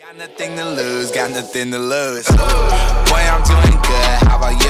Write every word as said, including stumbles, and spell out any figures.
Got nothing to lose, got nothing to lose. Boy, I'm doing good, how about you?